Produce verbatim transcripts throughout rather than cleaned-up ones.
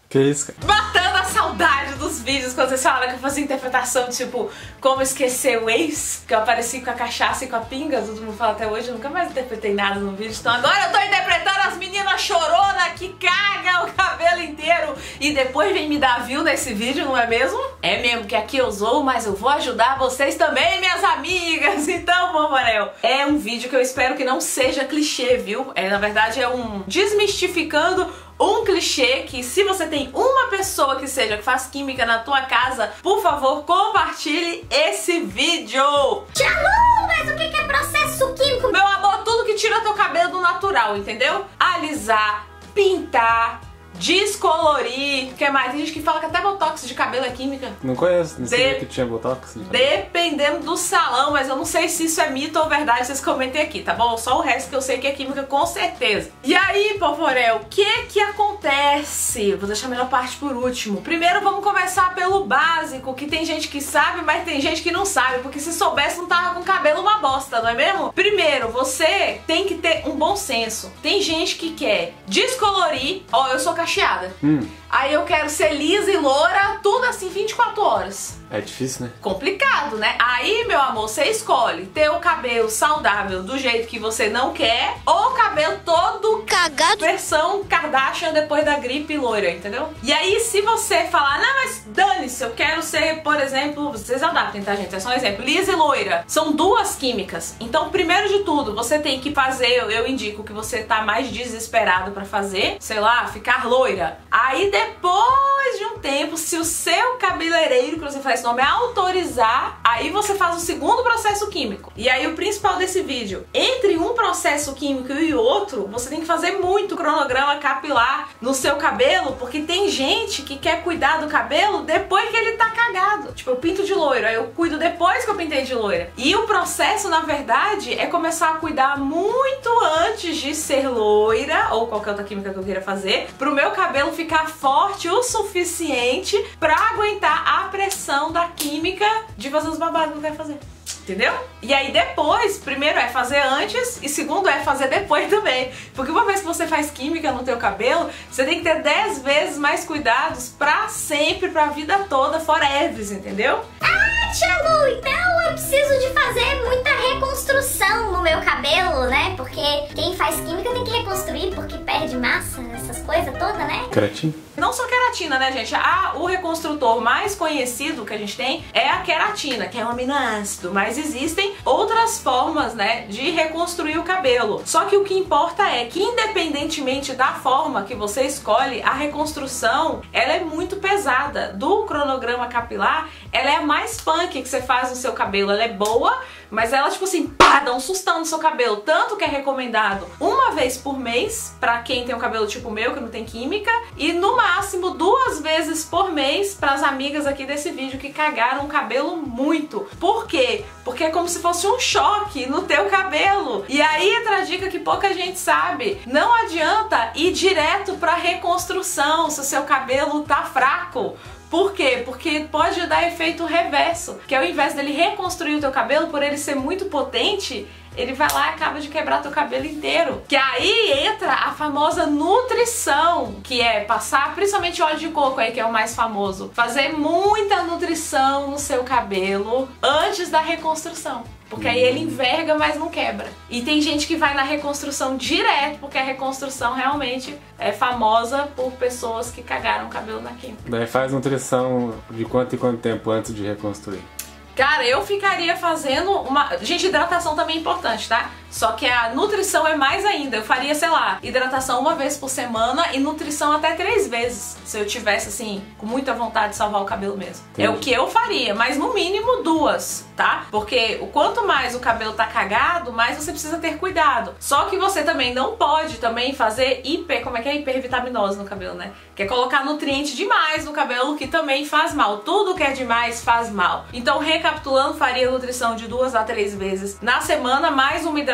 Que isso, cara? Matando a saudade dos vídeos quando vocês falaram que eu fazia interpretação, tipo, como esquecer o ex, que eu apareci com a cachaça e com a pinga, todo mundo fala até hoje, eu nunca mais interpretei nada no vídeo, então agora eu tô interpretando as meninas chorona que caga o cabelo inteiro e depois vem me dar view nesse vídeo, não é mesmo? É mesmo, que aqui eu zoo, mas eu vou ajudar vocês também, minhas amigas, então, Povorel, é um vídeo que eu espero que não seja clichê, viu? É, na verdade, é um desmistificando um clichê que, se você tem uma pessoa que seja que faz química na tua casa, por favor, compartilhe esse vídeo. Tia Lu, mas o que é processo químico? Meu amor, tudo que tira teu cabelo do natural, entendeu? Alisar, pintar, descolorir. O que mais? Tem gente que fala que até botox de cabelo é química. Não conheço, não sabia De... que tinha botox. Dependendo do salão, mas eu não sei se isso é mito ou verdade, vocês comentem aqui, tá bom? Só o resto que eu sei que é química com certeza. E aí, Povorel, o que que acontece? Vou deixar a melhor parte por último. Primeiro vamos começar pelo básico, que tem gente que sabe, mas tem gente que não sabe, porque se soubesse não tava com cabelo uma bosta, não é mesmo? Primeiro, você tem que ter um bom senso. Tem gente que quer descolorir, ó, eu sou cacheada. Hum. Aí eu quero ser lisa e loura, tudo assim, vinte e quatro horas. É difícil, né? Complicado, né? Aí, meu amor, você escolhe ter o cabelo saudável do jeito que você não quer, ou o cabelo todo cagado, versão Kardashian depois da gripe loira, entendeu? E aí, se você falar, não, mas dane-se, eu quero ser, por exemplo, vocês adaptem, tá, gente? É só um exemplo, lisa e loira. São duas químicas. Então, primeiro de tudo, você tem que fazer, eu, eu indico que você tá mais desesperado pra fazer, sei lá, ficar loira. Aí, depois de um tempo, se o seu cabeleireiro, que você faz esse nome, autorizar, aí você faz o segundo processo químico. E aí o principal desse vídeo, entre um processo químico e outro, você tem que fazer muito cronograma capilar no seu cabelo, porque tem gente que quer cuidar do cabelo depois que ele tá cagado. Tipo, eu pinto de loiro, aí eu cuido depois que eu pintei de loira. E o processo, na verdade, é começar a cuidar muito antes de ser loira, ou qualquer outra química que eu queira fazer, pro meu cabelo ficar forte o suficiente pra aguentar a pressão da química de fazer os babados que eu quero fazer. Entendeu? E aí depois, primeiro é fazer antes e segundo é fazer depois também. Porque uma vez que você faz química no teu cabelo, você tem que ter dez vezes mais cuidados pra sempre, pra vida toda, forever, entendeu? Ah, tia Lu, então eu preciso de fazer muita reconstrução no meu cabelo, né? Porque quem faz química tem que reconstruir porque perde massa, essas coisas todas, né? Queratina? Não só queratina, né, gente? Ah, o reconstrutor mais conhecido que a gente tem é a queratina, que é um aminoácido, mas existem outras formas, né, de reconstruir o cabelo. Só que o que importa é que, independentemente da forma que você escolhe, a reconstrução, ela é muito pesada. Do cronograma capilar, ela é a mais funk que você faz no seu cabelo. Ela é boa, mas ela, tipo assim, pá, dá um sustão no seu cabelo. Tanto que é recomendado uma vez por mês, pra quem tem um cabelo tipo o meu, que não tem química, e no máximo duas vezes por mês pras amigas aqui desse vídeo que cagaram o cabelo muito. Por quê? Porque é como se fosse um choque no teu cabelo. E aí entra a dica que pouca gente sabe. Não adianta ir direto pra reconstrução se o seu cabelo tá fraco. Por quê? Porque pode dar efeito reverso, que ao invés dele reconstruir o teu cabelo, por ele ser muito potente, ele vai lá e acaba de quebrar teu cabelo inteiro. Que aí entra a famosa nutrição, que é passar principalmente óleo de coco aí, que é o mais famoso. Fazer muita nutrição no seu cabelo antes da reconstrução. Porque aí ele enverga, mas não quebra. E tem gente que vai na reconstrução direto, porque a reconstrução realmente é famosa por pessoas que cagaram o cabelo na química. Daí faz nutrição de quanto e quanto tempo antes de reconstruir? Cara, eu ficaria fazendo uma... Gente, hidratação também é importante, tá? Só que a nutrição é mais ainda. Eu faria, sei lá, hidratação uma vez por semana e nutrição até três vezes. Se eu tivesse, assim, com muita vontade de salvar o cabelo mesmo. Entendi. É o que eu faria, mas no mínimo duas, tá? Porque o quanto mais o cabelo tá cagado, mais você precisa ter cuidado. Só que você também não pode também fazer hiper... Como é que é? Hipervitaminose no cabelo, né? Que é colocar nutriente demais no cabelo, que também faz mal. Tudo que é demais faz mal. Então, recapitulando, faria nutrição de duas a três vezes na semana, mais uma hidratação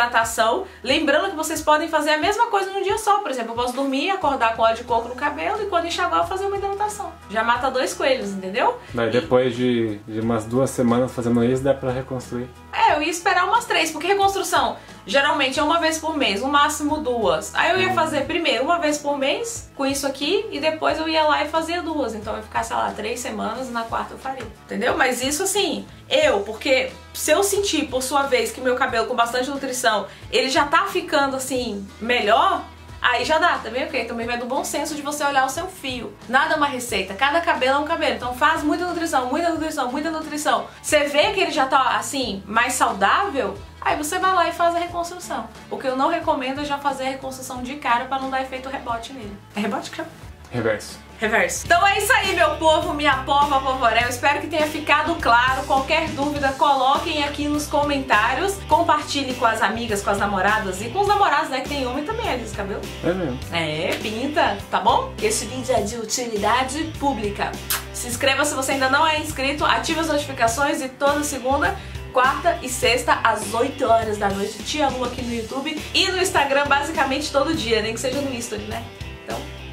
hidratação. Lembrando que vocês podem fazer a mesma coisa num dia só. Por exemplo, eu posso dormir, acordar com óleo de coco no cabelo e quando enxaguar eu fazer uma hidratação. Já mata dois coelhos, entendeu? Daí depois de, de umas duas semanas fazendo isso, dá pra reconstruir. É, eu ia esperar umas três, porque reconstrução geralmente é uma vez por mês, no máximo duas. Aí eu ia fazer primeiro uma vez por mês, com isso aqui, e depois eu ia lá e fazia duas. Então eu ia ficar, sei lá, três semanas e na quarta eu faria. Entendeu? Mas isso assim, eu, porque se eu sentir, por sua vez, que meu cabelo com bastante nutrição, ele já tá ficando assim, melhor, aí já dá, tá vendo? Porque também vai do bom senso de você olhar o seu fio. Nada é uma receita, cada cabelo é um cabelo. Então faz muita nutrição, muita nutrição, muita nutrição. Você vê que ele já tá, assim, mais saudável, aí você vai lá e faz a reconstrução. O que eu não recomendo é já fazer a reconstrução de cara pra não dar efeito rebote nele. É rebote que chama? Reverso. Reverso. Então é isso aí, meu povo, minha pova, povorel. Espero que tenha ficado claro. Qualquer dúvida, coloquem aqui nos comentários. Compartilhe com as amigas, com as namoradas e com os namorados, né? Que tem homem também, alisa o cabelo. É mesmo. É, pinta, tá bom? Esse vídeo é de utilidade pública. Se inscreva se você ainda não é inscrito, ative as notificações e toda segunda, quarta e sexta, às oito horas da noite, Tia Lu aqui no YouTube e no Instagram basicamente todo dia, nem que seja no History, né? Então...